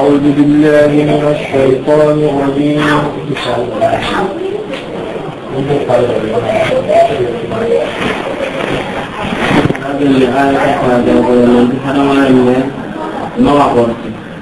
أعوذ بالله من الشيطان الرجيم. هذا اللي قال هذا ولا هذا ما أقول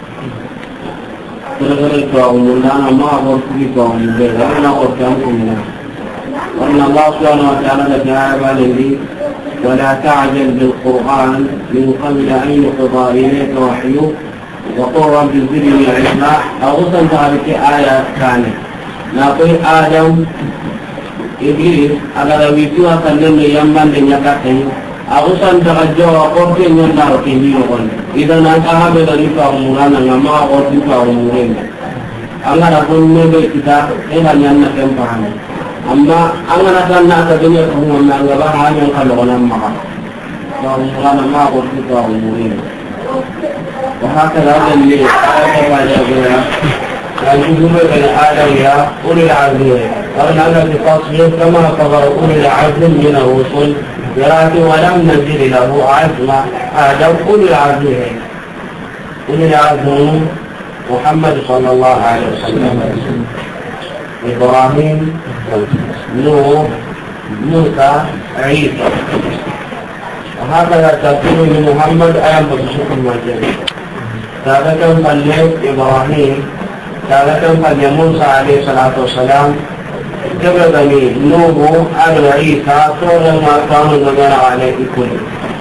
ترى قوم لا ما أقول في قوم لا أنا أقول كم وأن الله سبحانه وتعالى تعالى عليه ولا تعجل بالقرآن من قبل أن يقضى إليك وحيه وقل رب زدني علما. أغسل ذلك آيات كانت نقول آدم إبليس أغلب يتوى سلم يمن لنكاته أغسل تغجوا وقلت ينار كهي يقول إذا ننتهى بذلك أمورانا ما أغسل أمورين أنا نقول نبي كتاب إذا ينكم فهمه أما أنا نتمنى الدنيا كلها من الله عز وجل ونمها وأنا ما أقول أمورين وهكذا اللي أعرف الجمهور بين آدم يا أولي العزم أنا في فصل كما قضى أولي العزم من الرسل ولكن ولم نزل له عزم آدم أولي العزم أولي العزم محمد صلى الله عليه وسلم إبراهيم نوح موسى عيسى وهكذا تكون لمحمد أيام بسوق المجال هذا كان فليك إبراهيم هذا كان فليك موسى عليه الصلاة والسلام جبدني نوح أبن عيسى صور ما كانوا نظر عليه كله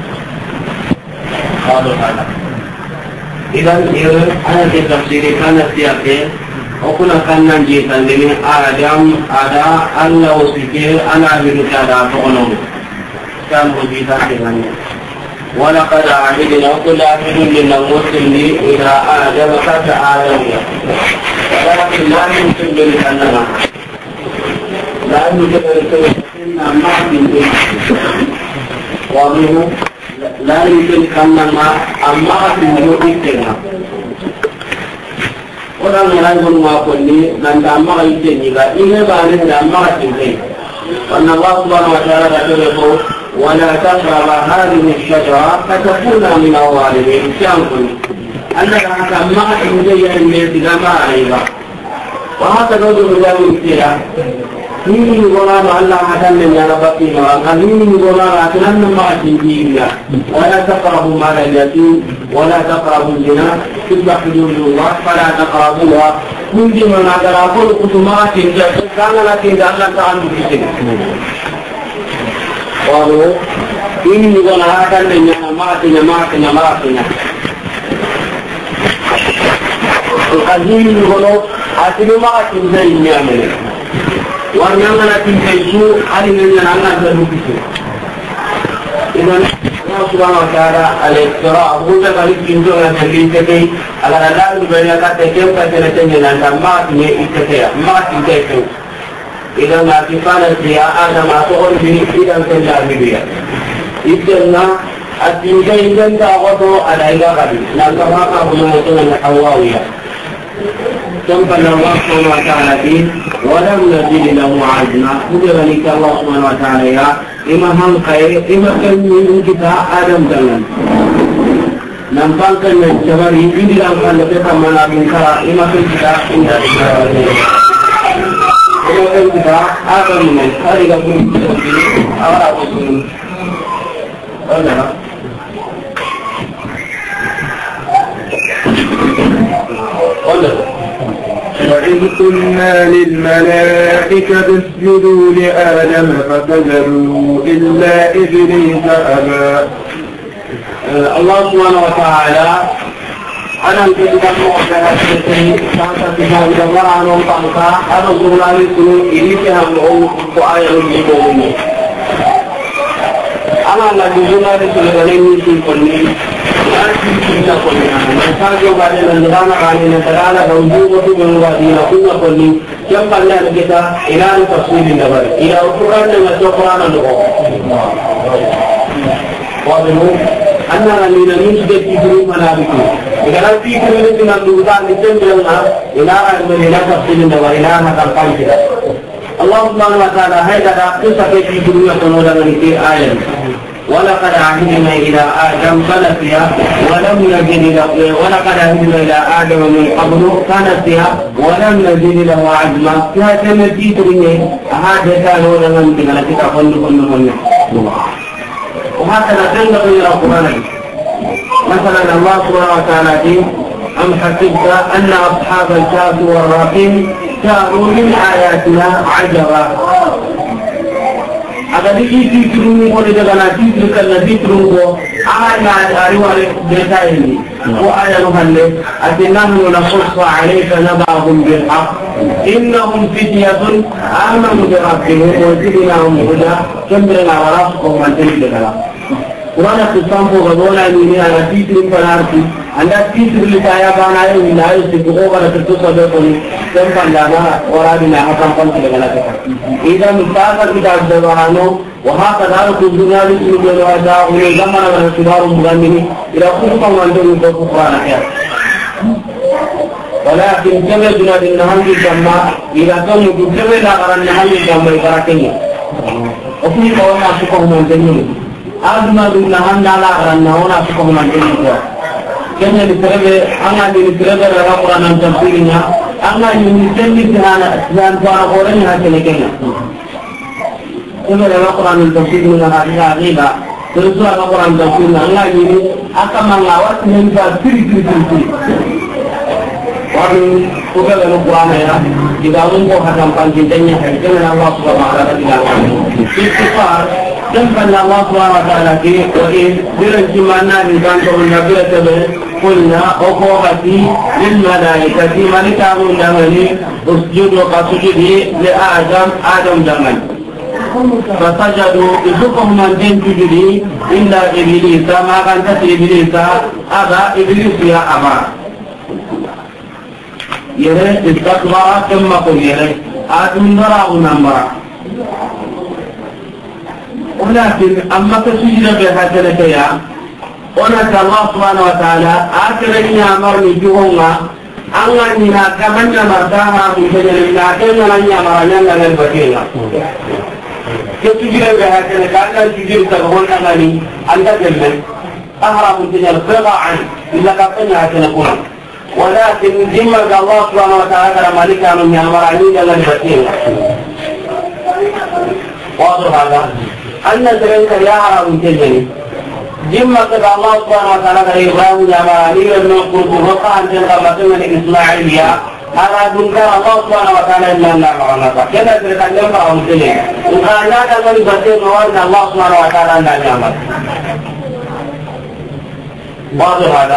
قالوا هذا إذن أنا في تفسيري كانت سياقين وكنا كنا نجيب من آدم على الله وسكير أنا أبدك على فغنوه كان مجيبا كنا ولقد عبدنا وكل عبد لنا مسلم إلى آدم فات آدم ولكن لا يمكن لأننا لا يمكن لأننا ما من ومنه لا يمكن لأننا أما من يمكننا orang yang menguapkan ni dan damai ini juga ini bahagian damai ini. Karena Allah Subhanahu Wa Taala berfirman, "Wala taqrabu hadhihi asy-syajarah fatakuna min adh-dhalimin." Siapun? Anda akan damai ini yang tidak mahu. Wahai kaum muslimin, ini bukan Allah akan menyalahkan orang. Ini bukan akan memahami dia. Wala taqrabu mal al-yatim, wala taqrabu zina. تذبح حدود الله فلا تقربوها من ضمن أقربوا القسمات كان لكن الله تعالى في سنة قالوا إني قل هذا لنا ماتنا القديم يقولوا أتلو ماتنا زي النعمل وأننا تنتجوا علينا أن نعمل في سنة إذن الله سبحانه وتعالى الاختراع هو ذلك ينزل الحديث على الأداء البيانات كيف تنتهي أن ما تنتهي ما تنتهي إذا ما تفعل فيها أنا ما تقول به إذا تنتهي بها إذن التنتهي إذن تأخذه على إلغة لأنها هنا يكون الحواوية ثم قال الله سبحانه وتعالى فيه ولم نزل له عزما وذلك الله سبحانه وتعالى إما هم خير إما كان من كتاب آدم دلنا نمبر من جبر يجي لهم أن يتكلم عن كرا إما كان كتاب إن إما كان كتاب آدم من هذه كل وإذ قلنا للملائكة اسجدوا لآدم فسجدوا إلا إبليس أبى. الله سبحانه وتعالى أنا أنتظر مؤمنة الشيء كانت تجاه الله عنه طنطا أنا أقول عليه سنو إليكها من قآية المؤمنين أنا لا يجوز لسنو في كل Misalnya pada negara kami negara bauju itu menguatkan kita kini yang pandai kita Iran pasti dapat. Ia ukuran dengan ukuran itu. Walau anda ni sudah tidur mana itu. Kalau tidur itu nanti kita niken jalan, Iran menilai pasti dapat. Iran akan kami tidak. Allah Subhanahu Wa Taala hai kata aku sampai tidurnya penuh dengan itu ayat. ولقد عهدنا إلى آدم فنسي ولم نجد له ولقد عهدنا إلى آدم من قبل فنسي ولم نجد له عزما فهذا تيترني هذا كانوا لمن تقال كتاب وهكذا تنظر إلى القرآن مثلا الله سبحانه وتعالى أم حسبت أن أصحاب الكهف والرقيم كانوا من آياتنا عجبا أقول لك تيتروني قولي دغنا تيترك الذي تيتروني أنا أريوه بيتايني وآية نهلي أتنهم نقص عليك نبأهم بالحق إنهم فتية آمنوا بربهم وزدناهم هدى كمبرنا ورافقهم من تلك دغنا وانا تسامحو غدونا مني أنا تيترين فنارتي أنا تيتر لتايا بانا يوم لا يستبقوا ولا تتصدقوني كم لنا ورادنا حكم قلت دغنا إذا مستعفر كتاب دغانو وهكذا الدنيا بسم الله ومن زمن من الكبار المغنمين إلى خصوصا وانتم القرآن أحيانا ولكن كما جناد النهار الجماع إذا كانوا كما لا أرى النهار الجماع يباركني وفي قوم أشكهم من جنين أجمد النهار لا أرى النهار أشكهم من جنين كما لتربي أنا لتربي القرآن من تفسيرنا أنا يمثل سنان فارغورني هكذا كنا كما القرآن من تفسير من هذه غيبة teruslah Al-Quran dan Sunnah Allah ini akan mengawat mental diri. Orang bukan Al-Quran ya, jika untuk hadam panjangnya dengan Allah Subhanahu Wa Taala tidak istighfar dan pada Allah Subhanahu Wa Taala ini di mana di kantor Nabi Taala kulna oqawati lil malaikati malika undamani usjudu qasujudi li Adam zaman فسجدوا إذكم من دين تجري إلا إبليس ما كانت إبليس أبا إبليس يا أبا يرى استكبر ثم قل يرى آدم نرى ونمرى ولكن أما تسجد بهذا الكيا ونسأل الله سبحانه وتعالى آخرين أمرني جهوما أننا كمن نمرتها من جنة كمن نمرنا لنا البكينا كتجري بهذا كأن تجري تقول أماني أنت جمل أهرب الدنيا القطعا إلا كأن هكذا نقول ولكن جمع الله سبحانه وتعالى مالك من يأمر عنيد الله البكين واضح هذا أن سبيلك يا أهرب الدنيا جمع الله سبحانه وتعالى إبراهيم يأمر عنيد من قلت وقع أن تنقى مثلا إسماعيل هذا دنكر الله سبحانه وتعالى إلا الله معنا كذا تتكلم عن الدنيا وقال لا تقل بسيط موارد الله سبحانه وتعالى أن نعمل واضح هذا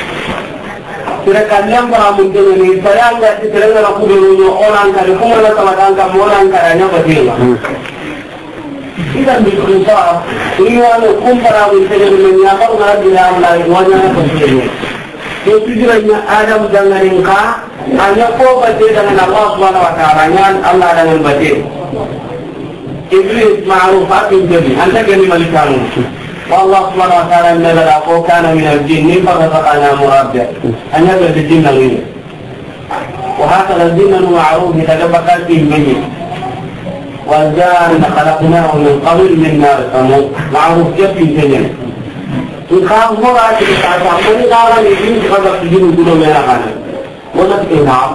تتكلم عن الدنيا فيان تتكلم عن الدنيا أولان كاركم ولا تمتان كمولان كارانيا بسيطا إذا بالإنصاف إيوان كم فرام الدنيا من يقرنا بلا أملاك وانا بسيطا يتجري آدم جنرينك أن يقوم بسيطا من الله سبحانه وتعالى الله لنا البسيط إبليس معروفات الجميع أنت جميع ملكانه والله سبحانه وتعالى إن لدعوه كان من الجن فغفق أنا مرابع أن يبدأ الجن غيره وهكذا الجن معروف يتجبكات فيه الميت والجان خلقناه من قبل من نار الثمود معروف جف الجنة تخاف مرة تتعصى من قال يجين تخبر تجين كله من أخانا ونفكي نعم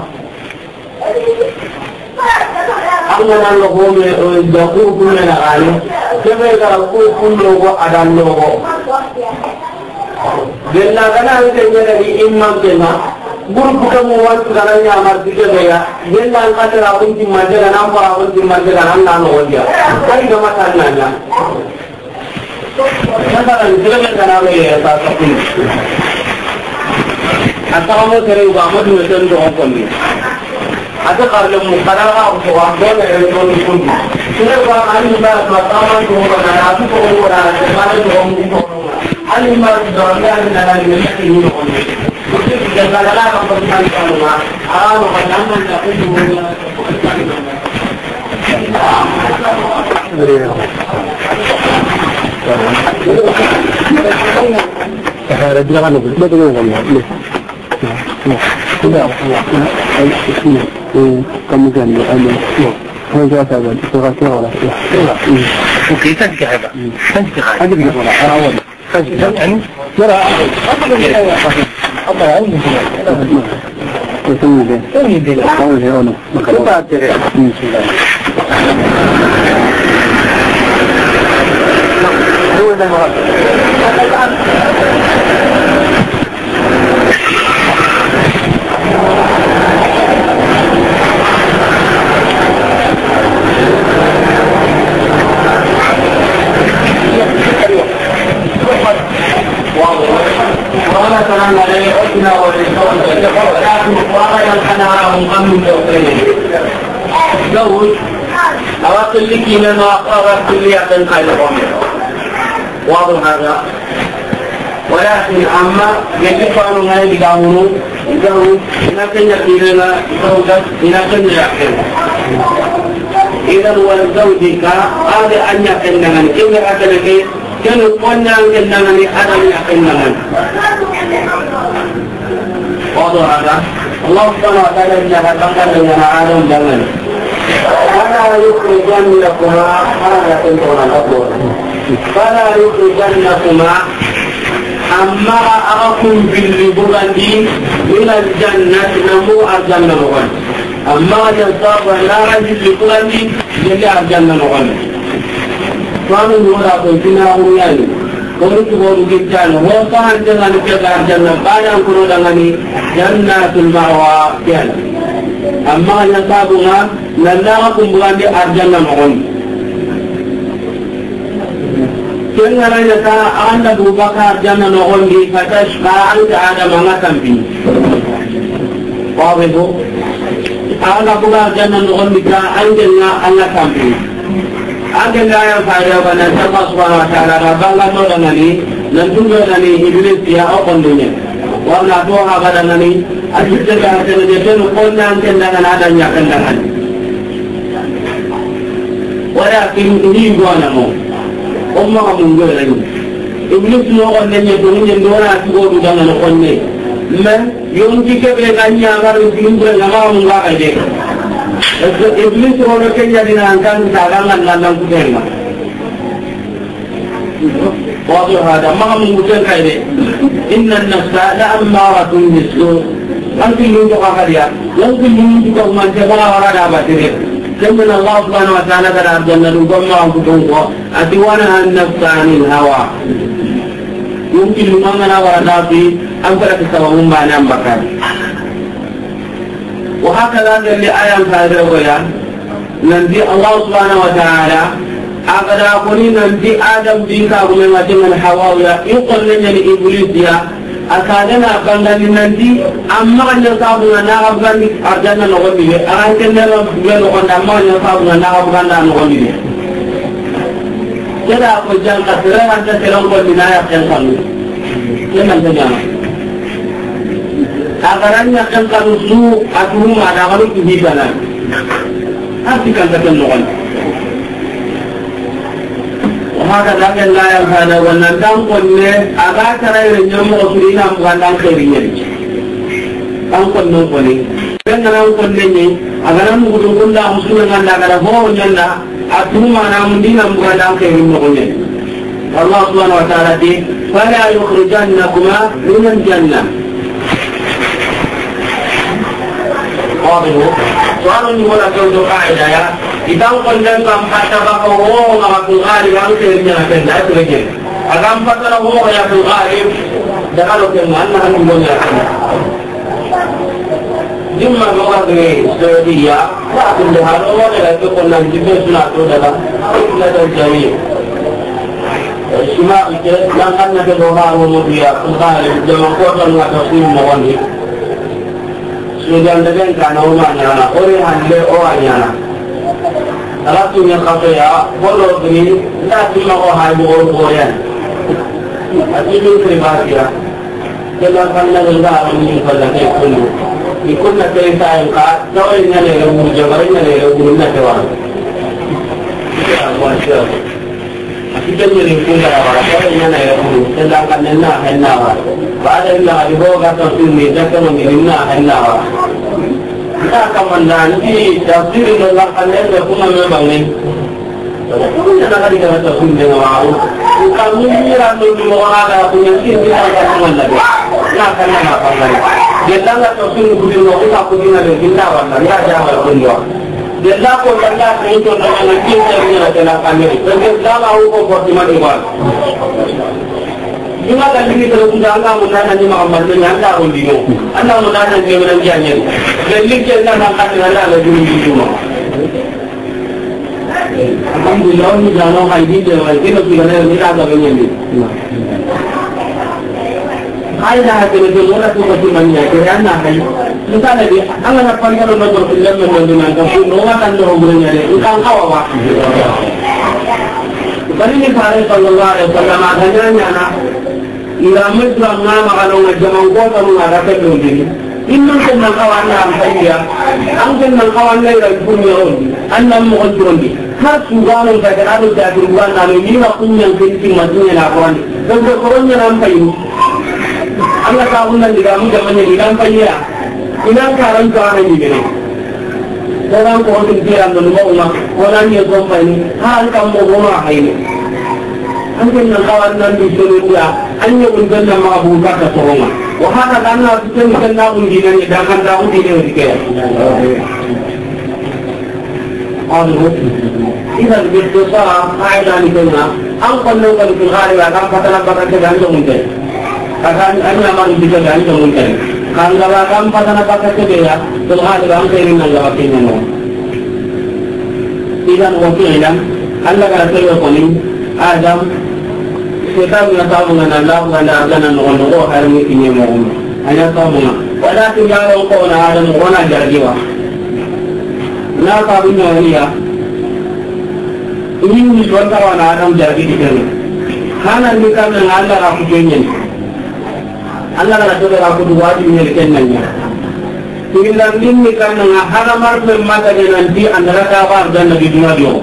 أننا نقوم بدخول كل نغاني كما يقول كله أدان له بلنا كنا نتجنن بإمام كنا guru kita muat sekarangnya amar tiga ya benda angkat rawon di majalah nampak rawon di majalah anda nodia kali nama tanahnya sekarang jelaskan kenapa ya tapi asal kamu cari uang itu macam tu apa ni ada kalau mukadal apa uang don elektronik pun sudah uang ani sudah pertama tu orang aku tu orang mana tu orang itu ani mana dorangnya ani dalam ini orang جل لا رب العالمين أرام قدامنا تقول kamu kan اوكي تنتهي هذا تنتهي خالد هذا بيقول يعني ترى الله يعين زوج أوقل لك من وأقرأت لي أقل خيرهم واضح هذا ولكن أما يجب أن يقامون زوج لكن يقيلنا زوجة لكن يقين إذا ولزوجك هذا أن يقين من إذا أكلك كانوا قلنا أن من أدم يقين من واضح هذا الله سبحانه وتعالى إنها تقل لنا عالم جمال فلا يخرجنكما أما أراكم باللبغة من الجنة نمو الجنة نغن أما يصاب لا رجل لبغة جلي الجنة نغن فمن ولا تنتنا أمياني قلت بورو جدان هو صحن جنة كذا الجنة بعد أن كنوا لغني جنة المأوى كذا أما يصابنا لنراكم بغاندي الجنة نغن كنا لنتا أن أبو بكر الجنة نغن فتشقى أنت آدم ما تنبي واضح أن أبو بكر الجنة نغن بك أنجلنا أن تنبي أجل لا ينفع يوبنا الله سبحانه وتعالى ربنا نورنني ننتظرني إبليس يا أقل دنيا وأنا أتوها غدنني أجلتك أتنجتن قلنا أنت لنا هذا يقل لنا ولكن إني قوانا مو أمها من قولنا إبليس نوغن لن يدون يندونا أتقول دانا نقلني من يونتك بغاني أمر يسلمون لما من غاقه Iblis orang kaya dinangkan cadangan landang kudema. Waktu ada maha mengusir kaya Inna nafsa la ammaratun bisu. Nanti lunjuk akadia. Nanti lunjuk kau macam orang ada batin. Kemudian Allah Subhanahu Wa Taala kata Arjuna lugam maha kudungko. Atiwana an nafsa anil hawa. Mungkin lumangana orang tapi angkara kesawang mana ambakar. وهكذا اللي آيام هذا ويا نندي الله سبحانه وتعالى أقدر أقول نندي آدم دينك أقول من حواء يقول لنا لإبليس يا أكادنا أقول نندي أما أن يصابنا نعبان أرجانا نغني أرانكنا نغني أما أن يصابنا نعبان نغني كذا أقول جان كثيرا أنت تلون قل بنايا تنصني كما تجانا agaranya kan karusu aku ada kalau kehidupan artikan kata nuan maka dalam layar hada wannan dan kunne aga tarai nyamu usulina mugandang kerinya dan kunne kunne dengan kunne ni agaran mugudun da usulina nganda kada ho nyanda aku mana mundina mugandang kerinya kunne Allah Subhanahu wa taala di fala yukhrijannakuma min al-jannah واضح سؤال يقول أكيد قاعدة يا إذا قلنا كم حتى بقوا ما في الغالب عن كلمة كذا أتركه أكم فترة هو يا في الغالب دخلوا كلمة أنها من جمع لغة السعودية لكن لها لغة لا تقول لهم جبنا سنة ولا لا تجاري الشمال لأن أنك اللغة المضيئة في الغالب جمع قوة ما تصير مغني sudah dengan karena umumnya orang handle orangnya. Kalau punya kafe ya, kalau begini, tak cuma orang orang. Tapi itu pribadi ya. Kalau karena kita ini pada itu, ikut nak cerita yang kah, tahu ini ada yang berjalan, ada yang berjalan keluar. Ya, macam. Kita jadi punya orang, tahu ini ada yang berjalan, sedangkan hendak. Pada illa dibawa kata sini, jangan mengirimnya hendak. Kita akan menanti tafsir dengan kalian berkumam memang ni. punya nak ada kata sungai awal kamu ni ramai orang ada punya sini ada teman lagi nak kena apa lagi dia tak tahu sungai bukan orang tak punya ada kita orang dia jangan punya dia nak pun tak itu dengan kita punya adalah kami jadi dalam aku buat di mana Jika kali ini terus jangan menanya ni Muhammad dengan anda undino, anda menanya dia menanyanya. Jadi kita nak kata anda lagi undino. Alhamdulillah ni jangan haji dia, kita sudah ni ada begini. Ayah hati itu mula tu bagaimana? Kerana haji. Kita lagi, anda nak panggil orang berfilm mendunia, kamu orang kan orang berani. Engkau awak. Kali ni Nabi sallallahu alaihi wasallam adanya na iramu selama makan zaman kota mengadakan begini. Inna kenal kawan am saya, angken kawan lain punya orang, anda mohon turun. Har sugan kita ada jadi bukan nama ini punya penting macamnya nak kawan. Kalau kawannya nampai, anda tahu nanti kamu zamannya nampai ya. Ina kawan kawan ini begini. Orang kau tinggian dulu rumah, orang yang sampai ni, hal kamu rumah ini. Angin kawan nanti suruh dia, hanya untuk nama Abu Bakar seorang. Wahana karena kita kena ujian ni, jangan tahu dia dikira. Allah, ini berdosa, ayat ni kena. Angkon nak berkali akan kata gantung mungkin. Kata ini memang bisa gantung mungkin. Kalau kamu pada pakai kerja, terhadap orang ini nak jawabnya no. Tidak mungkin kan? Anda kata saya koni Adam kita punya tahu dengan Allah dan dengan orang hari ini mau. Hanya tahu mana. Pada tinggal orang kau nak ada orang jadi wah. Nak tahu ni ya. Ini bukan kawan Adam jadi di sini. Karena kita dengan Allah aku punya. Allah kata kita aku dua di sini kenanya. Tinggal ini karena haramar bermata nanti antara kawan dan di dunia dia.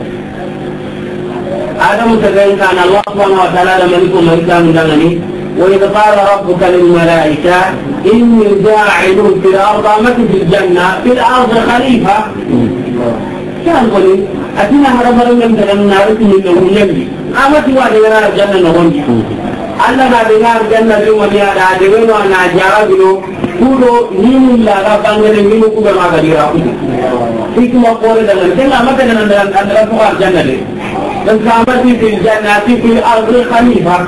Adam terkait Allah Subhanahu Wa Taala dan melikum mereka mendangani. وإذ قال ربك للملائكة إني جاعل في الأرض مثل في الجنة في الأرض خليفة. كان قولي أتينا هربنا من النار من النبي. أما توا dengan الجنة نقولي. Allah na dengar janna di mana ada dengan na jara bilo kudo ni la bangare ni ku ba ma dira ku itu ma pore dengan jangan mata dengan antara tuan janna le dan sama di jannati fil ardi khalifah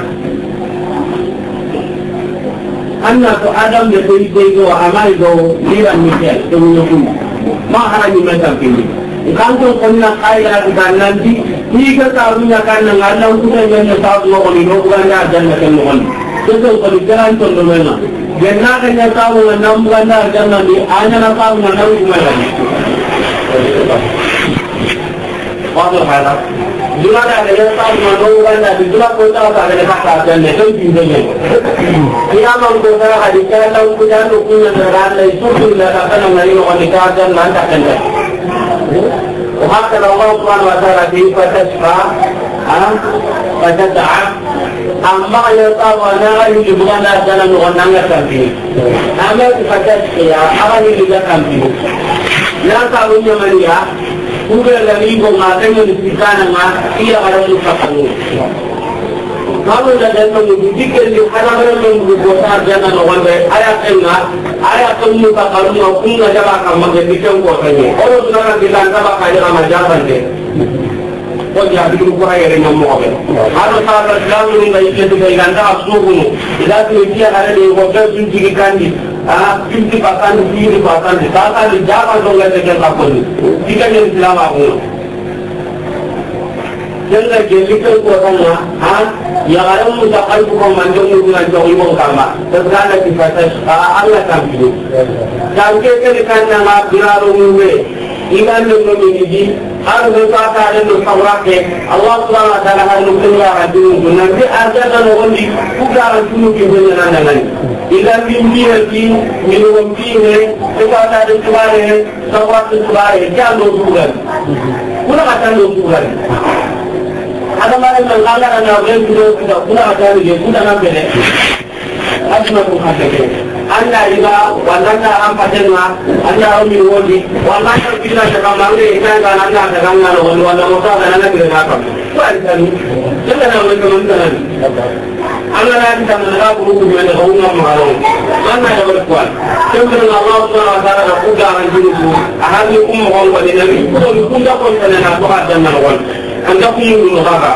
anna to adam de ko amal do dira ni ke to ku ma hara ni mata kini kan to konna khaira di nanti Jika tahunya karena Allah sudah yang tahu lo ini bukan jangan kemudian. Sesuatu perjalanan contohnya. Jangan hanya tahu enam bukan jangan di hanya tahu enam bukan. Apa hal? Jika ada yang tahu enam bukan di dalam kota ada kata jangan itu pinjamnya. Ia mengkotor hadisnya tahu punya punya negara itu sudah kata mengenai wanita dan lantak jangan. وهكذا الله سبحانه وتعالى كيف تشفى فتدعى أما يطاوى نغي لبغانا جانا نغنى كمبيه أما فتشفى أغني لذا كمبيه لا تعود يمنيا هو الذي يقول ما تنين استكانا ما هي غير مستقلون kalau dah jangan menjadikan di hadapan membuat jangan orang baik ayat muka kalau mau pun ada bakal menjadikan kuatnya orang sudah bilang tak bakal ada majalah deh oh jadi kurang ada yang mau harus sahabat Islam ini baik itu baik anda absurd tidak dia ada di hotel suntik kandi suntik bahkan di bahkan di Jawa dong ada yang takut jika yang Islam aku jangan jelikan kuatnya yang ada mustaqil bukan manjung dengan jauh kama terkadang di batas Allah kami sampai kedekan nama birarumwe iman memiliki harus berkata ada nusawrake Allah Subhanahu Wa Taala harus mengeluarkan dulu nanti ada dan orang di bukan dulu kebenaran dengan ikan bimbi lagi minum bimbi kepada ada sebalik sawrat sebalik jangan bukan pula kata bukan ada mana yang kalah dan orang itu tidak pula ada dia sudah nampak. Asma pun ada. anda iba wanda am patenga anda mi wodi wanda ta bila ta kamare ina ga anda ta ganga no wanda mo ta na bi na ka ko ai tani tana na wanda mun tana ana na ta na ga ku ku me da hunna maro anna da barkwa tunda Allah subhanahu wa ta'ala ku ga ran jini ku ahli ummu ko ko ni nabi ko ku da ko tana na ko hadan na wal anda ku mu ga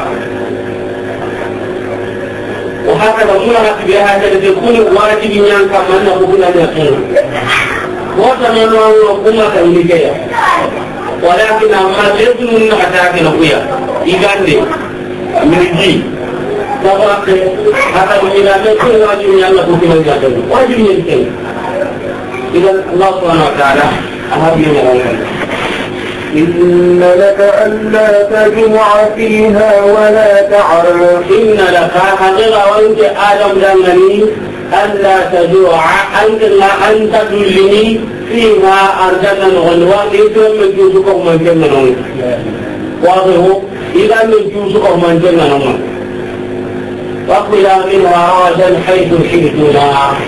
وهكذا مرت بهذا الذي يكون واجب ينام كما أنه كنا يقين وتمنوا حكومة أمريكية ولكن أما يظن أن أتاك نقيا يغني أمريكي فقط هذا إلى ما يكون واجب ينام كما يقين واجب ينام إذا الله سبحانه وتعالى أهب ينام إن لك ألا تجوع فيها ولا تعرى إن لك حقيقة وأنت آدم دمني ألا تجوع أنت تدلني فيها أرجانا غنوان إذا من جوزكم من جنة واضح إذا من جوزكم من جنة وقل منها رغدا حيث شئتنا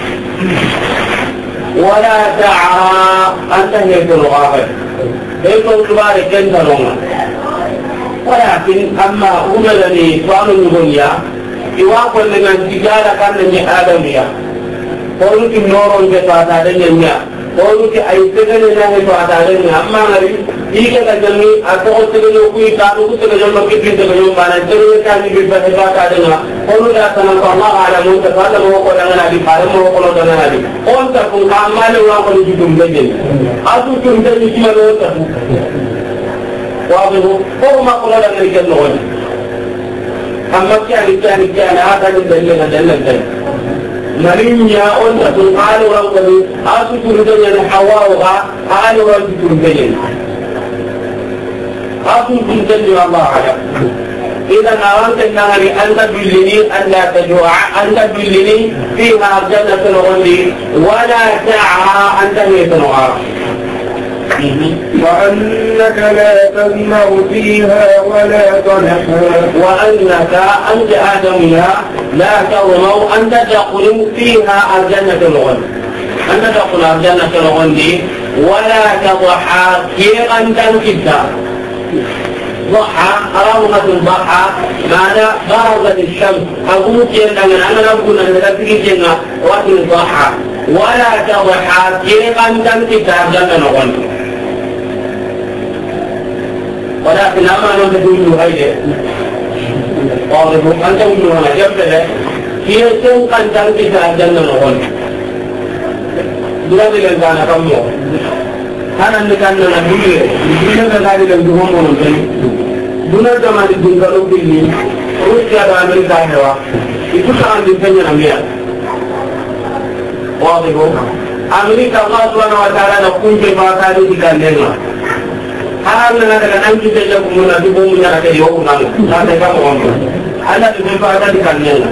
ولا تعرى أنت هي الغافل يكون كبار الجنة لهم ولكن أما أملني سؤال الدنيا يواقع لمن تجارة كان من آدمية قولك النور جفات علينا قولك أي سجن الله جفات علينا أما نري إيجا تجمي أتوقع سجن وكوي كانوا سجن وكيف سجن بانا جري كان بجفات علينا قولوا لا تنسى الله على من تفعل وقول أنا نبي فارم وقول أنا نبي قول تكون كامل وقول جدوم بجن أتو تنتهي كما لو تكون واضح هو ما قول لنا الجنة وجه أما كان هذا دلنا مريم يا أنت تقال ورقبي أتو تنتهي حواء قال ورقبي تنتهي أتو تنتهي الله على إذا أردت النهر أن تدلني ألا تجوع أن تدلني فيها جنة الغد ولا تعرى أن تهيت نعار وأنك لا تظمأ فيها ولا تضحى وأنك أنت آدمها لا تظمأ أن تدخل فيها الجنة الغد أن تدخل الجنة الغد ولا تضحى كيف أن تنكدها ضحى روضة الضحى معنى غربت الشمس أقول جنة أنا أقول أن تبقي جنة وقت الضحى ولا تضحى كيف أن تنكدها الجنة الغد ولكن أما أن تقولوا هيدا واضح أن تقولوا هنا جبل هي سوق أن تنكدها الجنة الغد دون الإنسان كمه هذا اللي كان نقوله بيجينا كذا للجمهور ونقول دون الزمان الدنيا لو بيجي روسيا بأمريكا هوا يكون عند الدنيا نمية واضح أمريكا الله سبحانه وتعالى نقول في ما كانوا يتكلمون هذا لنا كذا أنت تجيبون من أجيبون من هذا اليوم نعم هذا كم هذا في ما كانوا يتكلمون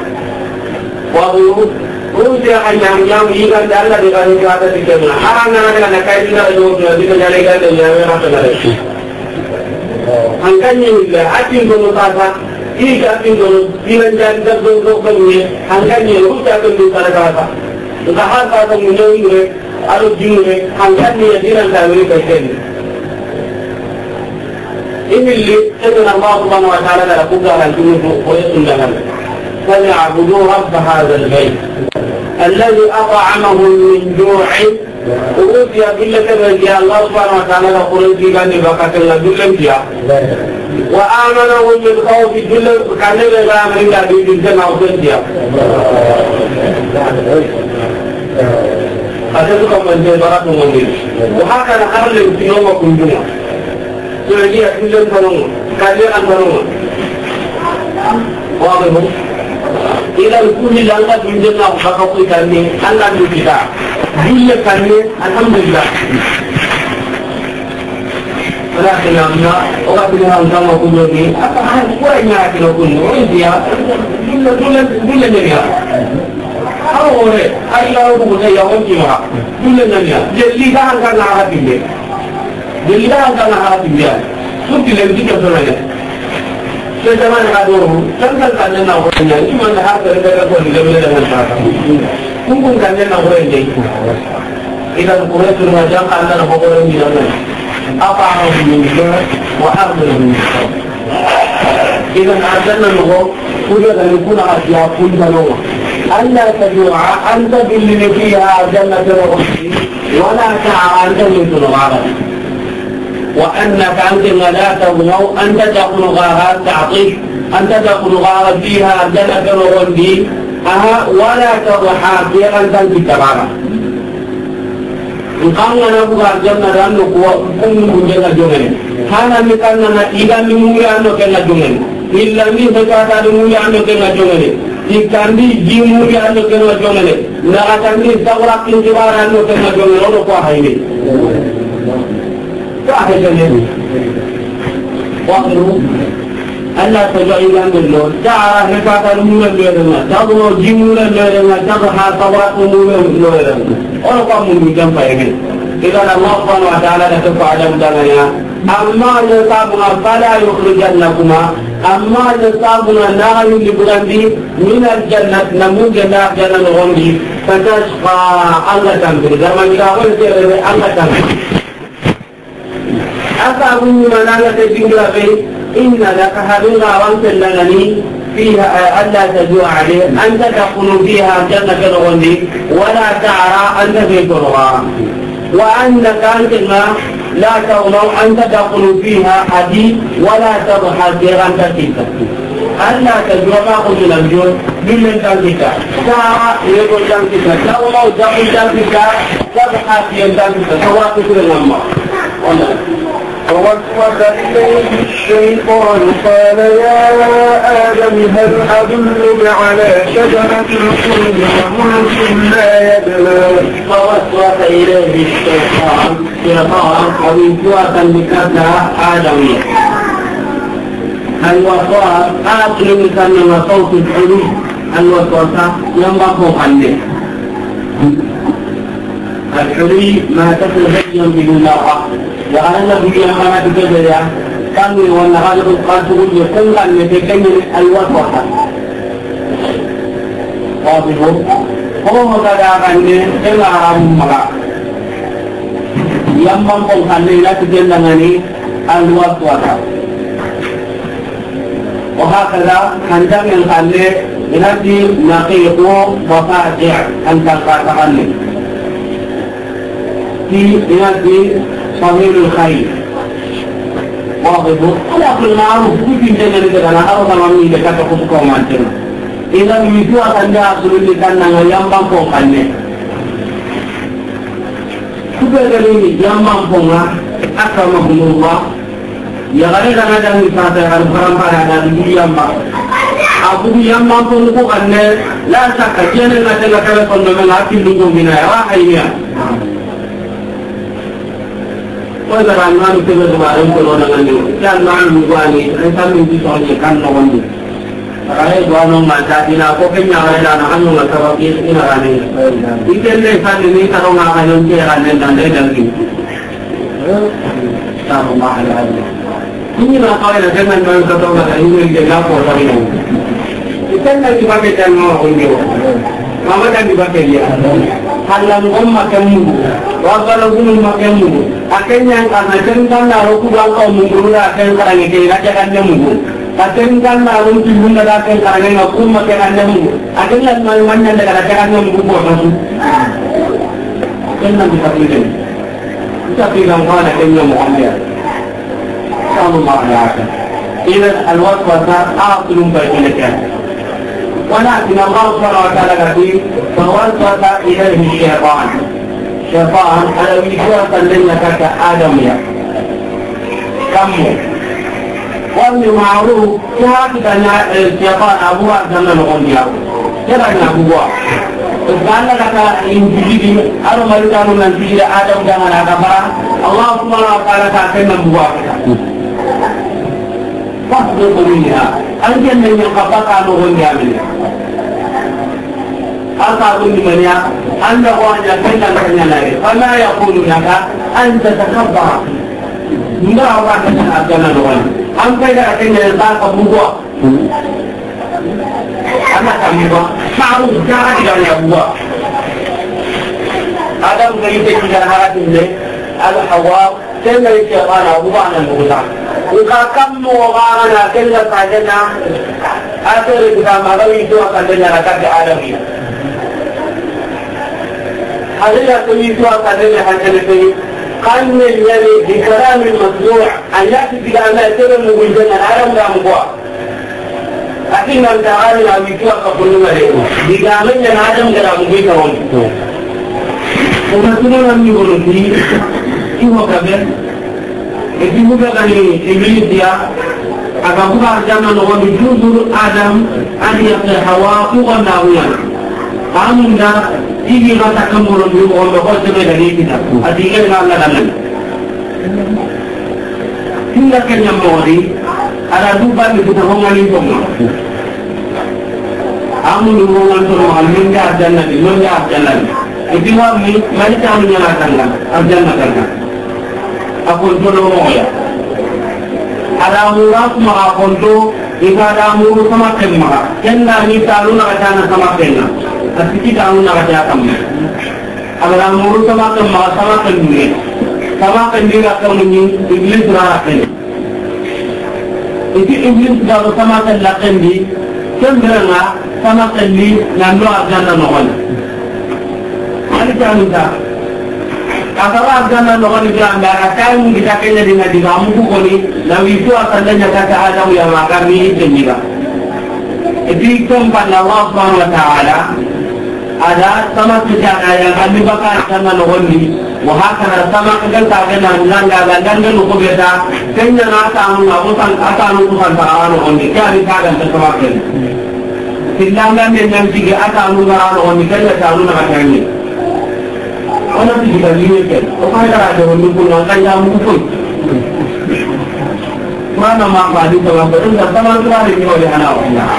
واضح روسيا yang ikan dalam dengan kata dikatakan orang orang nak kait dengan jodoh di negara kita yang mana ada. Angkanya juga ating konotasa, ikan tinggal dilanjut terus begini. Angkanya Rusia itu cara kata. Entah apa yang menjadi harus jumlah angkanya dilanjut Amerika ini. Ini lihat Allah Subhanahu Wa Taala dalam Quran itu boleh tunjukkan. فليعبدوا رب هذا البيت الذي أطعمهم من جوع وأوتي بالله كما الله سبحانه وتعالى يقول في كان بقات الله بالله وآمنهم من خوف بالله كان لا من الله بالجنة وبالجنة أتذكر من جبرات من وهكذا قبل يوم كنجنا سعودية كل الفنون كثير الفنون واضح إذا كل لنا بنجنا وحققوا كني أنا بكذا جل كني الحمد لله ولكن أنا أقول لهم كما قلوني أفهم وين يأكل كل ويديا جل جميع أوه أيها الأخوة يوم جمعة جل جميع جل كان كان عارفين جل كان عارفين شوف اللي بيجي كذا Sejaman kadoru, jangan tanya nak orangnya. Cuma hak terdekat pun tidak boleh dengan cara. كم كان لنا غير إذا القرآن المجال قال لنا غير من الله أطعمه من الله وأمره من الله. إذا أعزلنا الغور وجد أن يكون أشياء كل نوع ألا تجوع أنت باللي فيها جنة الرسل ولا تعى أنت من الغرب وأنك أنت لا تغنو أنت تكون غارات تعطيك أنت تكون غارات فيها جنة الرسل ولا تضحى فيها أنت بالتبارة Engkau nak buat jangan ranu kuat pun jangan jangan. Hana mikan nak ikan mulia anu kena jangan. Illa ni sekadar mulia anu kena jangan. Ikan di mulia anu kena jangan. Nak candi sawrak kinjibar anu kena jangan. Orang kuah ini. Kuah ini. Waktu Allah terjadikan dulu. Cara sekadar mulia mulia. Jauh mulia mulia. Jauh sawrak mulia mulia. Orang kamu mungkin payah. Kita Allah Subhanahu Wa Taala dah terpadu dalamnya. Amma nasabuna fala yukhrijannakuma. Amma nasabuna nahu liburandi minal jannat namu jannah jannah rondi. Fatashqa Allah tampil. Zaman kita awal dia Allah tampil. Apa bunyi mana kita tinggal be? Inna laka haduna awan selangani. فيها ألا تجوع عليه أنت تكون فيها جنة الغندي ولا تعرى أنت في كرها وأنك أنت لا تغنو أنت تكون فيها حديد ولا تضحى فيها أنت فيك ألا تجوع ما قلت الأمجون بالله تنفك تعرى يقول تنفك تغنو تقول تنفك تضحى فيها تنفك سواء كثير الأمر فوسوس إليه الشيطان قال يا آدم هل أدلك على شجرة الخلد وملك لا يبلى. فوسوس إليه الشيطان ووسوسا بكذا آدم. الوسواس أصل من صوت الحلول الوسوسة ينبع عنه. الحلي ما تتزين به المرأة وأنا بيجي أنا بكذا كان وانا هذا القاتل يكون أن يتكلم الوسوسة واضح هو كذا عنده كلا عام مرة يمم بقول لا تجلني الوسوسة وهكذا عندما يخلي ينادي نقيق وفاجع أن تقاتل في ينادي صغير الخير واضح على كل معروف كل جنة كذا أنا أروح أمامي لكذا خصوصا ما أنتنا إذا يجوا عندنا أصل اللي كنا يامبام فوقنا كبر لي يامبام فوقنا أكرمهم الله يغرق هذا المثال على الحرام على يامبام أبو يامبام فوقنا لا شك جنة كذا كذا كنا من أكيد لكم من واحد وإذا كان ما نكتب سبارين كلنا عندي كان ما نقولي إنسان من جسمه كان نقولي فكان يقولون ما تأتينا كوكين يعرضنا نحن نتوقف إن راني إذا الإنسان اللي ترى ما كان يراني نندر دلني سبحان الله العظيم ini makanya jangan mencoba ini dia apa ini kita nak dipakai dengan orang dia mama kan dipakai dia halang makan mulu wakala gunung makan mulu akhirnya karena jangan naruh kubang kau mulu akan karena dia akan mulu akhirnya naruh kubang akan karena aku makan mulu akhirnya maluannya akan mulu buat jangan dipakai dia kita bilang mana dia mau ambil الله يعافى. إذا الوسوسة أصل بينك ولكن الله سبحانه وتعالى يقول فوسوس إليه الشيطان على وسوسة لك كآدمية كم والمعروف كهكذا الشيطان أبوه زمن غنيا كذا أبوه قال لك إنجيل أنا ما يقولون من إنجيل آدم كان هذا الله سبحانه وتعالى كان أبوه فاصدق منها أنت من يقبض عنه منها أصاب منها أنه أن يكون لك فما يقول لك أن تتكبر ما هو أن تتأذن لغنى أنت إذا كنت يلقاك أبوه أنا كمبا معروف كارك يا أبوه adam ga yake cikin haratin ne al-hawa sai ga yake bana uba nan uba in ka kan mo ga na kan da sajana asiri da magawi to kan da na ka da adami hadira to yi to kan da hankali sai kan ne yayi bi kalamin masnu' an yati bi ana tare mu gudana aram da mu ko akin nan da ari na mi to ka kullu mare bi ga men na adam da mu bi ka woni kuma sunan mi golo ti iwo ka ben e di mu ga ni iblis dia aga buka janna no woni juzur adam ani ya hawa ku na wiya amunda igi ga takamuro ni ko do ko se be ni kita adiga na Allah dan tinda kenya mori ada duba ni kita ngomongin ko amunu ngomong to amin ga janna ni lo ga janna idi wa mi mali ta mu nyala kan janna kan aku to lo mo ya ada murat ma konto ikada muru sama kemma kenna ni talu na kana sama kenna asiki talu na kana kamma ada muru sama kemma sama kenni sama kenni ga kamni iblis ra kenni iki iblis ga sama kan la kenni kembra sama kenni nando ajana no wala ali tanuta akara agama no ni gamba akan kita kenya dengan digamu ko ni lawi itu akan danya kata ada yang makami jenjiba itu tempat Allah Subhanahu wa taala ada sama sejarah yang kami bakar sama no ni wa hakana sama kan ta gana nanga ganda no ko beta kenya na ta anu abusan atanu tuhan ta no ni kali ta dan sama kan silanga men nan tige atanu no ni kanya ta anu na kanya ona tidak lihat, apa yang ada untuk mengangkat jamu pun. Mana makna di dalam berendah sama sekali ni oleh anak orang.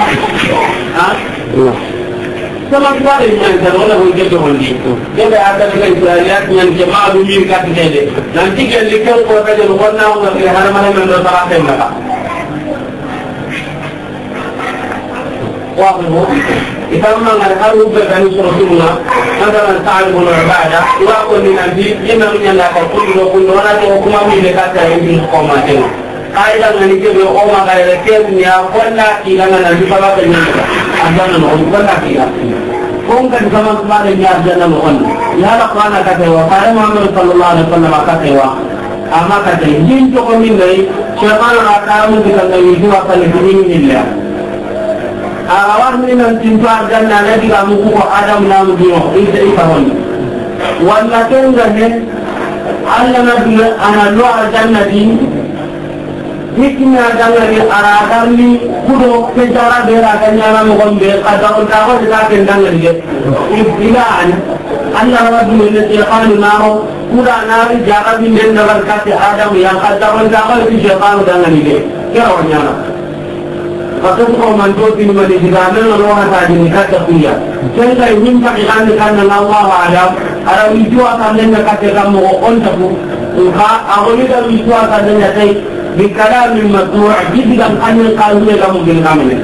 Sama sekali yang terlalu mungkin terhenti. Jadi ada Israeliat yang jemaah bumi kat sini. Nanti kalau lihat kota jadi warna orang di halaman yang bersalah mereka. Wah, إذا ما نرحل ببني رسولنا مثلا تعلم العبادة وأقول لنبي لما من الله كل وكل ولا تقوم من ذكر يمكن قوماتنا قائلا من يجب قوم غير كيف ولا إلى أن نبي فلا تنسى أجانا نقول ولا كذا قوم كان زمان بعد أجانا نقول يا ربنا كتوا قال محمد صلى الله عليه وسلم كتوا أما كتوا جين تقوم من ذي شيطان راكام بكذا يجوا فلسطين الله awal ni nanti jangan lagi kamu kuat Adam namu dia itu ihwan. Walaupun jangan Allah nabi anak luar jangan di hikmah jangan di arah ni kudo secara berakan jangan mengambil kata utama kita jangan dia. Ibtilaan Allah nabi menjadikan namu kuda nari jangan mendengar kata Adam yang kata utama itu jangan dia. Kira orang Fakir kau mantul di mana di dalam Allah tadi nikah terpilih. Jadi ini pakiran dengan Allah ada itu akan dengan kata kamu on tabu. Maka awalnya dari itu akan dengan saya bikalah mematuh di dalam anil kalnya kamu gini kamu ni.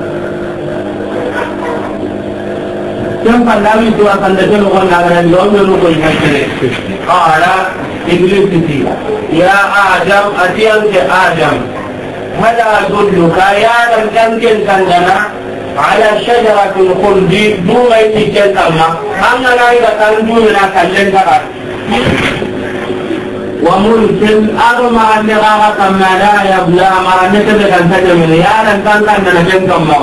Yang pada itu akan dengan orang lain yang menunggu yang ini. Ada iblis itu. Ya Adam, adian ke Adam. هذا أدلك يا لم تمكن كندنا على شجرة الخلد دون يتجنما أنا لا يتكلم لنا كالجنة وملك أرمى النغارة ما لا يبلى ما نتبه أن تجمل يا لم تمكن جنكما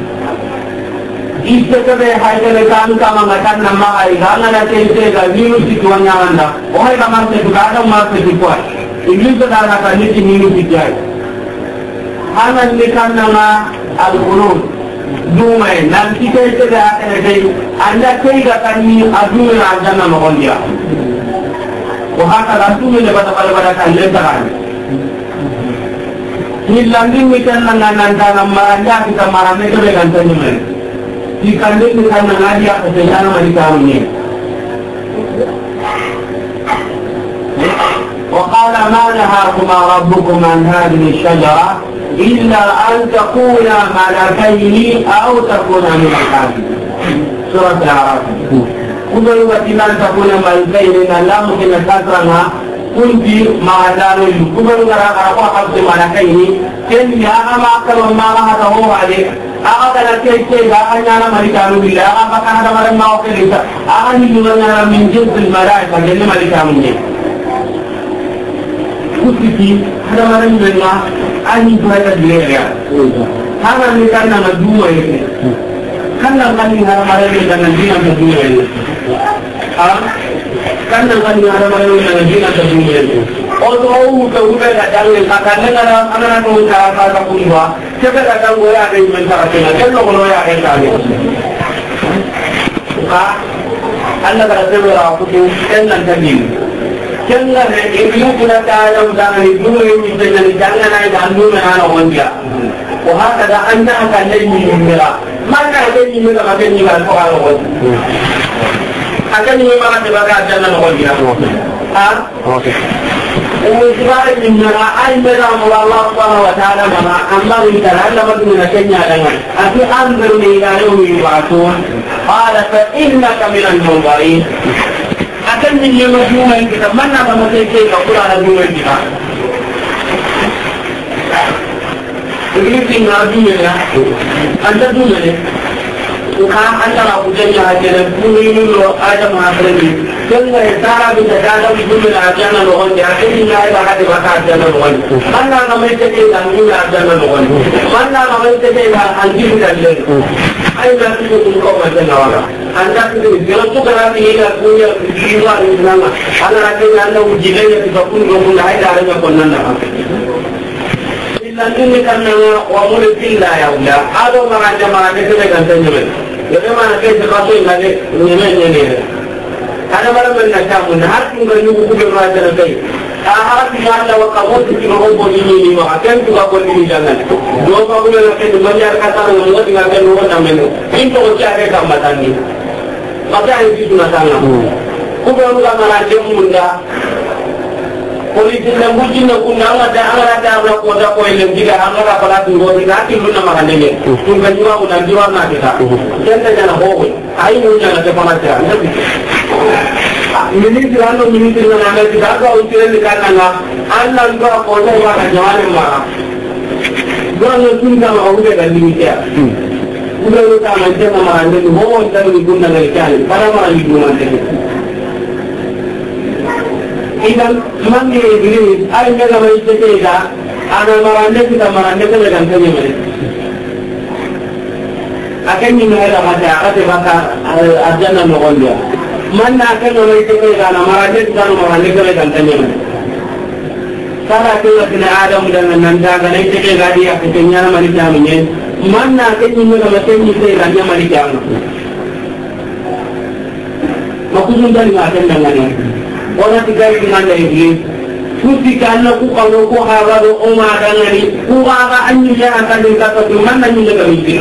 إستكبه حيث لكان كما مكان ما أيضا أنا تلتك مينو سيكوان يوانا وهي كما سيكوان ما سيكوان إبليس دارا كنتي مينو سيكوان anak ni kan nama al-Qur'an, dumai. Nanti kita akan ada. Anda kira kan ni adumai anda nama orang dia. Wah, kalau adumai lepas pada kan lepas. Ni lagi kita nanti nama anda kita marah mereka dengan senyuman. Jika ni kita nanti apa saja nama di kamu ni. وقال ما نهاكما ربكما عن هذه الشجرة إلا أن تكونا ملكين أو تكونا من الكافرين. سورة الأعراف. kubaru watinan takuna malbaini na lamu kina sakranga kunti maadano yu kubaru ngara ko xalse malakaini ken ya ama kama ma hada ho wale aga kana ke ga anyana malikanu billa aga bakana da mare ma o ke lita aga ni dulana min jinsil malaika gelle malikanu ni kuti hada mare menna ani baya diya hana ni kana na duwa yake kana ngani hada mare menna dina ta duwa yake karena kan ada malu yang jinak terjumpa. Orang itu udah datang yang karena anak-anak itu cara kumpulan. Siapa datang boleh ada yang mencari kita. Jangan boleh ada yang cari. Anda kalau sebelum aku tu jangan terjun. Jangan ibu pula cara jangan ibu ini jangan ada jangan mana orang dia. Wah kada anda akan jadi mila. Mana jadi mila macam ni kan orang. Akan ini malah sebagai jalan orang Oke. Sebagai minyak air merah Allah Subhanahu Wa Taala mana Allah kita anda berdua kenya dengan. Aku ambil nilai ini waktu. Ada seindah kami dan memberi. Akan minyak jual kita mana mana saja kalau ada jual kita. Ini tinggal jual ya. Anda jual ya. Bukan antara hujannya aja dan bumi lo ada mengapresi. Jangan cara bisa datang bumi aja na lohan dia. Ini nilai bakat bakat aja na lohan. Mana namanya kita bumi aja na lohan. Mana namanya kita anjing dan lain. Ayo nanti kita kau macam mana? Anda itu kalau tu kerana ini punya jiwa ini nama. Anak anda ujiannya kita pun belum mulai dari macam mana. Nanti ni kan orang muda tinggal ya udah. Ada orang itu dengan senyum. Jadi mana kita kasih lagi ni. Ada malam mana kamu nak tinggal ni buku beraja lagi. Ahad mana waktu itu kita ngomong ini macam tu kau ini jangan. Dua kali lagi tu banyak kata orang tinggal di luar namanya. Itu cari gambaran ni. Maka itu sudah sangat. Kuburan mana jemunda. Polisi yang bucin nak undang ada orang kota yang jika orang apa tunggu tidak timbul nama kandinya. Tunggu juga undang juga nak kita. Jangan jangan bohong. Ayo jangan sepanjang. Ini jangan minta nama kita kau ujian di kanan. Anda juga kota orang jangan marah. Jangan tunggu orang udah dia. Udah kita macam nama anda tu bohong dan diguna dari kali. Para orang diguna dari. Idan mandi ini, air mereka macam itu dah. Anak marande kita dengan kami mana. Akan ni mereka macam ada nama orang dia. Mana akan orang itu anak marande kita dengan kami mana. Kalau kita kena ada dengan nanda, kalau itu kita dia kenyang mari jamin. Mana akan ni mereka macam itu dia mari jamin. Maksudnya dari macam mana? Orang tiga dengan ini, suci karena kalau ku harus umar dengan ini, ku harus anjing akan dikatakan di mana ni mereka ini.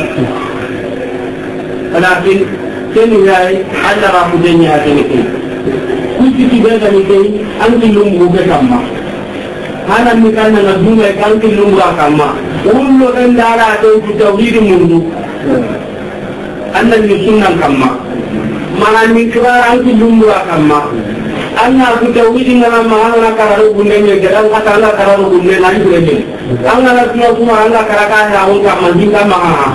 Tetapi senilai Allah rapuhnya hati ini. Suci tiga dengan ini, anjing lumbu bersama. Hana mikir dengan dunia anjing lumbu bersama. Ulu rendara atau kita hidup mundu. Anda nyusunan kama. Mana mikir anjing lumbu bersama. Anda kita wujud dalam mahal kalau bundanya jalan kata anda kalau bunda lagi boleh. Anda semua anda karakan yang untuk menjinkan mahal.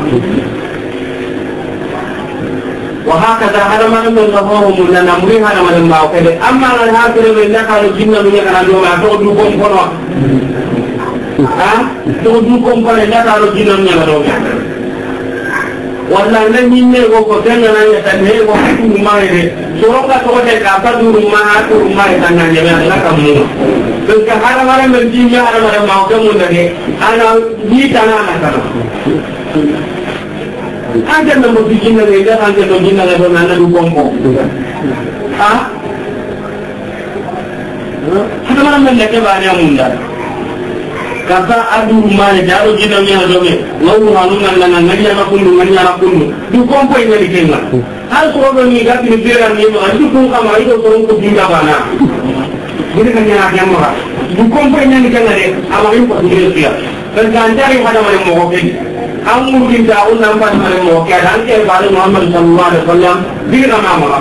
Wahai kata ada mana mengahu bunda namun ada mana mau kene. Amma ada hasil benda kalau jinna punya kalau dua atau dukung kono. Dukung kono kalau jinna punya kalau. Wala na minne go ko tanga na ya tanhe go ku mai soronga to de ka pa du ma tu mai tanga ya na ka mu to ka hara mara men ji ya hara mara ma ko mun de ana ni tana na ka anja na mo bi jinna de ga anja to jinna de na na du kombo hara mara men de ke ba ne munda kata adu rumah jauh jina mian joge, lalu halungan dengan nganya nakundu, du kompo ini dikenal. Hal soal ini gak dipikiran ni, adu pun kamar itu orang kubinda mana. Jadi kanya yang murah, du kompo ini dikenal deh, amalin pun dia. Dan ganjar yang ada mana mau amul din da unna pan mare mo ka dan ke bari Muhammad sallallahu alaihi wasallam diga nama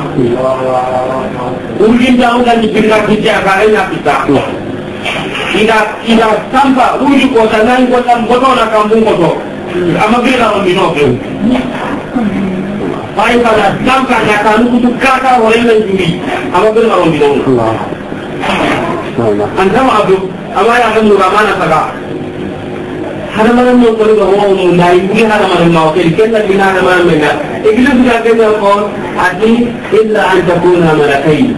ujin da unna di diga kita ka ina kita ida sampa uji ko tanan ko tan boto na kampung ko amabila on dino ke pai pada sampa na kanu kutu kata wala juri amabila on dino anda abu amaya kan muramana saka hadaman mo ko do mo nai ni hadaman mo ke kenna bina hadaman menga iglu sudah ke ko adi illa an takuna malakai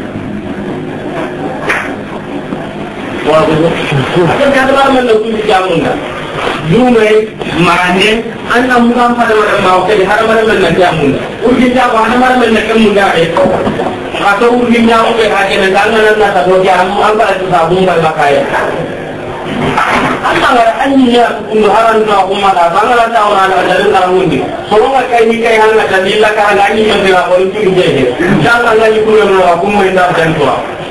wa ada hadaman men ko jamunga jume marane anna mugam hadaman mo ke hadaman men na jamunga urgi ja hadaman men na kamunda e atau urgi nya o ke hakene dangan na ta do jam am ba ta sabung ba makaya Allah annya unharan na umma da bangala ta ona da dalil karamundi solonga kai ni kai hanga dalil ka ngani mandira ko itu jeje jalla ngani kulo no akumma inda dan to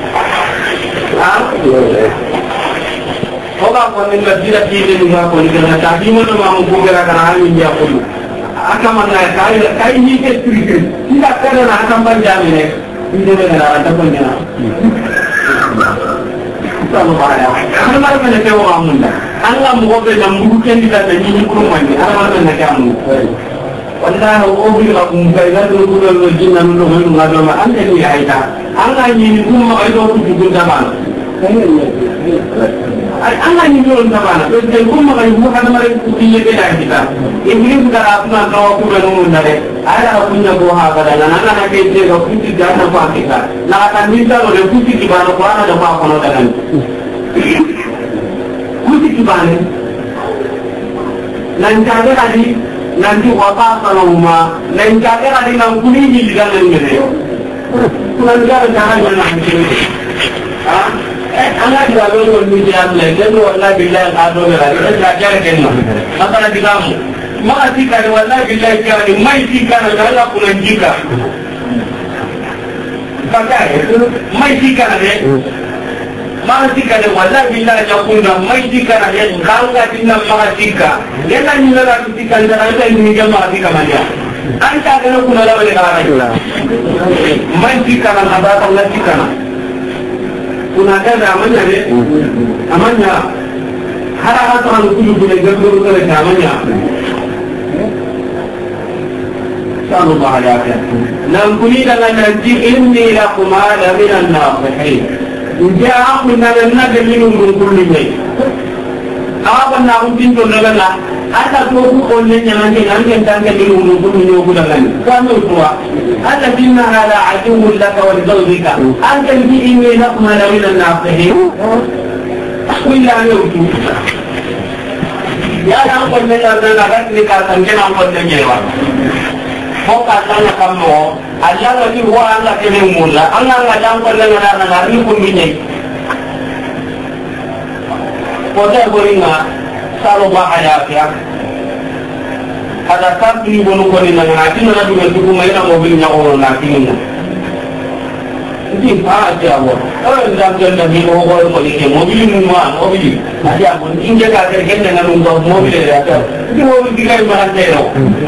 oba ko ni madina ti de ni ko ni na ta ti mo no ma mo ko gara kana ni ya ko aka manna kai ni ke trike ida kana na aka banjami ne inde ne na ta ko ni na ana mara mena ke wa munda anga mo be na mbugu kendi da ni ko mani ana mara mena ke amu wallahi o bi la kum kay da do do jinna no mo ngado ma ande ni hayta anga ni umma ay do ku gun da ban anga ni do da ban to de umma ay mu hada mara ku ti ye da kita iblis da apna do ku be no na de ala kunya ko ha kada na na ke de ko ku ti da na pa kita na ka ni da do ku ti ba no ko ana da pa ko no da kan kuti kibane nanjage kadi nanti wata salama nanjage kadi nang kuni hiligan ngene nanjage jangan jangan anga digawe ko ni jam le den wallahi billahi qado be kadi jajare kenno akala digamu maka tikare wallahi billahi kadi mai tikara dala kunan jika kakak mai tikara de magasika de wallahi billahi yakunda maisika na yen kanga tinna magasika yena ni la tika ndara ita ni jama tika manja anta kana kuna la wale kana maisika na abata la tika na kuna kada amanya hara hata an kulu kule gabro kale amanya sallallahu alaihi wasallam lam kunida lanti inni lakum ala min an-nasihin jaa kunna na de minu ngurkulli ne awa na untin to nagala ata to ku onne nyanga ngange tange minu ngurkulli ne ko daga ni kanu tuwa ata binna ala aduwwun laka wa zawjika anta bi inni lakum ala min an-nasihin kulla yutu ya dan konne na daga ni ka tan kana konne nyewa ko ka tan kammo Allah lagi wa Allah kene mulla Allah ngadang ko la ngana na ni ko minye ko da goringa salo ba haya ya kada kan ni bonu ko ni na ngati na du ko mai na mobil nya ko na kinna ndi pa ja wo ndam jan na ni ko ko ni ke mobil ni ma mobil aja mon inje ka ke ken na no mobil ya ta ni mobil dikai ma te no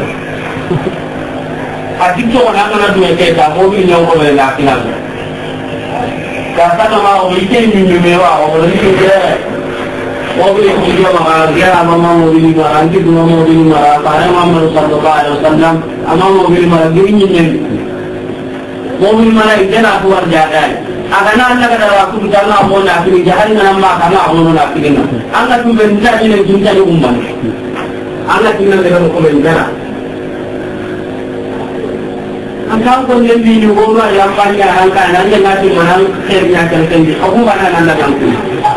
adikto wana kana duwe ke ta mobil nyaw ko le la kinal ka ta ma o ite ni ni me wa o ni ke mobil ko dia ma ya mama mobil ma anti dua mobil ma para Muhammad sallallahu alaihi wasallam ama mobil ma gini ni mobil ma ite na tuar jaga agana anda kada waktu dana mo na kini jahari na ma kana ono na kini anga tu benda ni junta ni umman anga kinna le ko benda angkau konjen di rumah yang panjang angka nanti ngasih menang akhirnya terkenji aku mana nanda kampung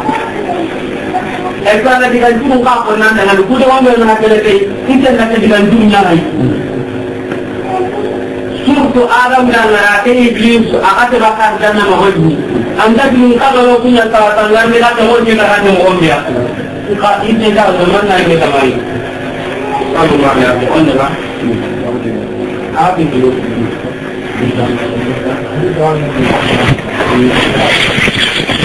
ekor lagi kan cuma kau nanda dengan kuda wambil nak kelete kita nak dengan dunia lagi surtu Adam dan neraka iblis akan terbakar dan nama wajib anda bingung kalau punya tanggal merah semua kita akan mohon dia kalau ini dah zaman naik kita mari kalau mana anda lah apa itu Thank you.